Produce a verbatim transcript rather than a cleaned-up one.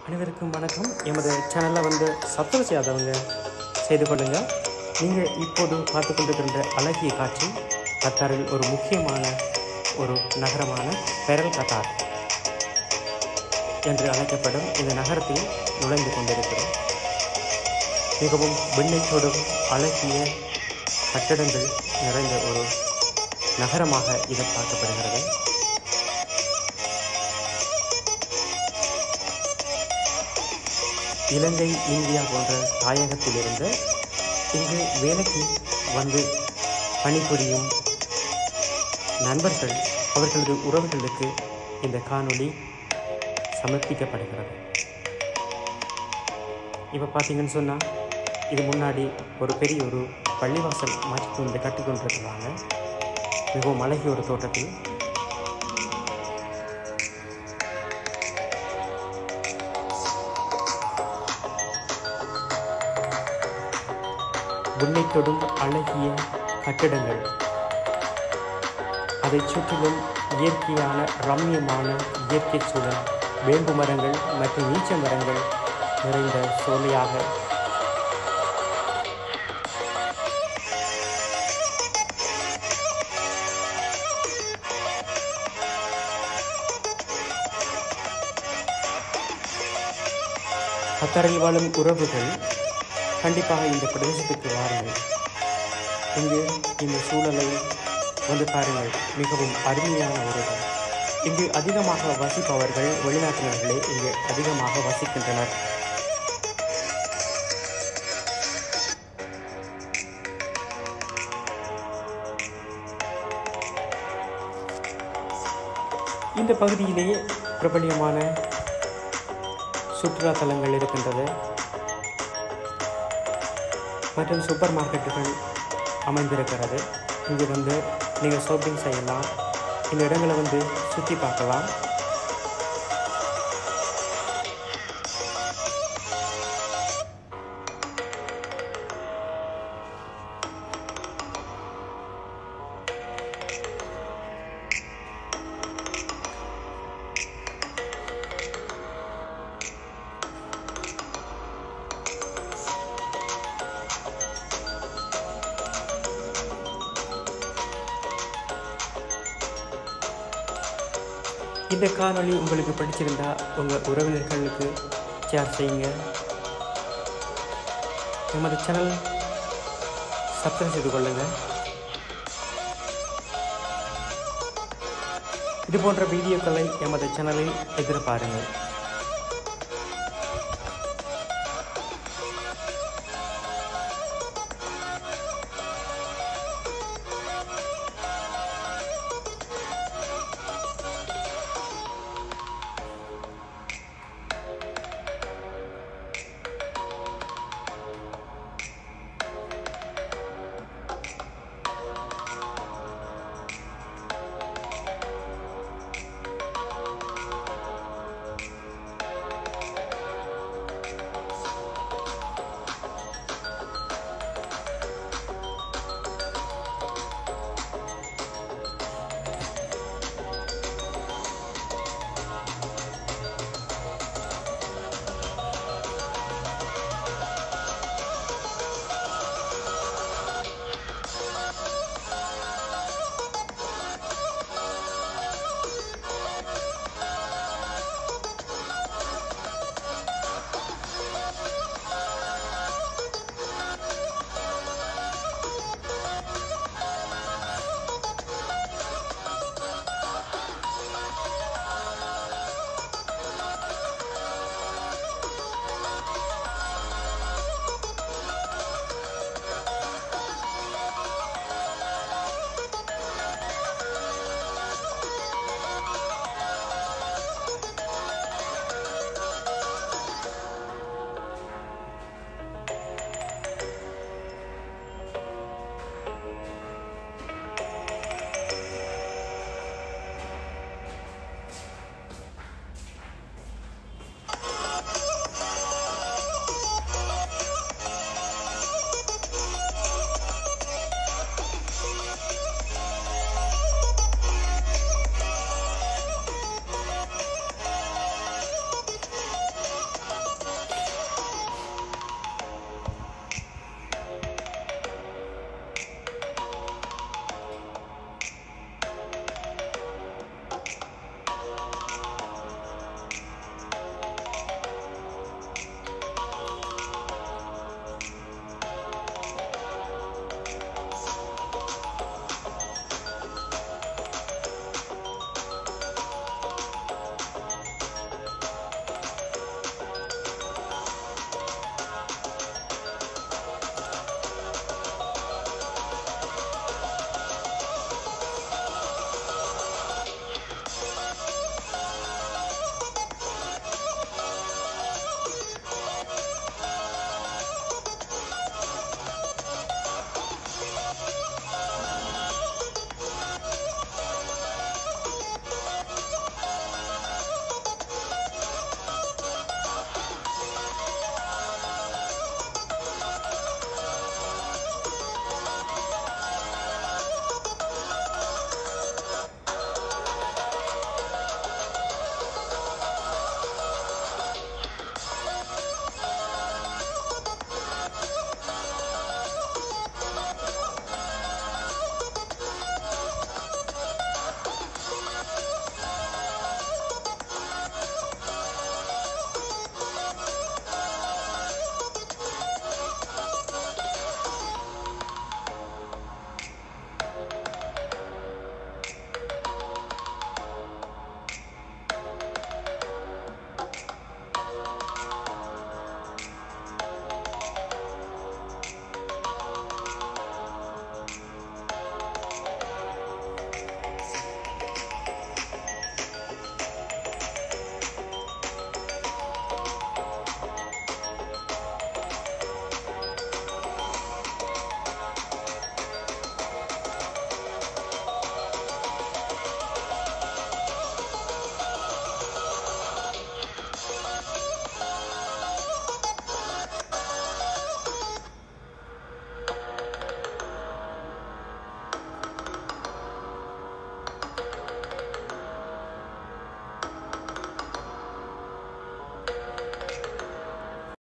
அனைவருக்கும் வணக்கம். எமது சேனலில் வந்து சப்ஸ்கிரைப் செய்யாதவங்க செய்து கொள்ளுங்கள். நீங்கள் இப்போது பார்த்து கொண்டிருக்கின்ற அழகிய காட்சி கத்தாரில் ஒரு முக்கியமான ஒரு நகரமான பெரல் கத்தார் என்று அழைக்கப்படும் இந்த நகரத்தில் நுழைந்து கொண்டிருக்கிறோம். மிகவும் விண்ணைத்தோடும் அழகிய கட்டடங்கள் நிறைந்த ஒரு நகரமாக இது பார்க்கப்படுகிறது. இலங்கை, இந்தியா போன்ற தாயகத்திலிருந்து இங்கு வேலைக்கு வந்து பணிபுரியும் நண்பர்கள் அவர்களது உறவுகளுக்கு இந்த காணொளி சமர்ப்பிக்கப்படுகிறது. இப்போ பார்த்தீங்கன்னு சொன்னால் இது முன்னாடி ஒரு பெரிய ஒரு பள்ளிவாசல் மாற்றி வந்து கட்டி கொண்டிருக்கிறாங்க. மிகவும் அழகிய ஒரு தோட்டத்தில் விண்ணைத்தொடும் அழகிய கட்டிடங்கள், அதை சுற்றிலும் இயற்கையான ரம்மியமான இயற்கை சூழல், வேம்பு மரங்கள் மற்றும் ஈச்ச மரங்கள் நிறைந்த சோலையாக கத்தாரில் வாழும் உறவுகள் கண்டிப்பாக இந்த பிரதேசத்துக்கு வாருங்கள். இங்கு இந்த சூழலை வந்து பாருங்கள். மிகவும் அருமையான ஒரு இடம். இங்கு அதிகமாக வசிப்பவர்கள் வெளிநாட்டினர்களே இங்கு அதிகமாக வசிக்கின்றனர். இந்த பகுதியிலேயே பிரபலியமான சுற்றுலா தலங்கள் இருக்கின்றது மற்றும் சூப்பர் மார்க்கெட்டுகள் அமைந்திருக்கிறது. இங்கு வந்து நீங்கள் ஷாப்பிங் செய்யலாம். இந்த இடங்களை வந்து சுற்றி பார்க்கலாம். இந்த காணொளி உங்களுக்கு பிடிச்சிருந்தா உங்கள் உறவினர்களுக்கு ஷேர் செய்யுங்க. எமது சேனல் சப்ஸ்கிரைப் செய்து கொள்ளுங்கள். இது போன்ற வீடியோக்களை எமது சேனலில் எதிர்பாருங்கள்.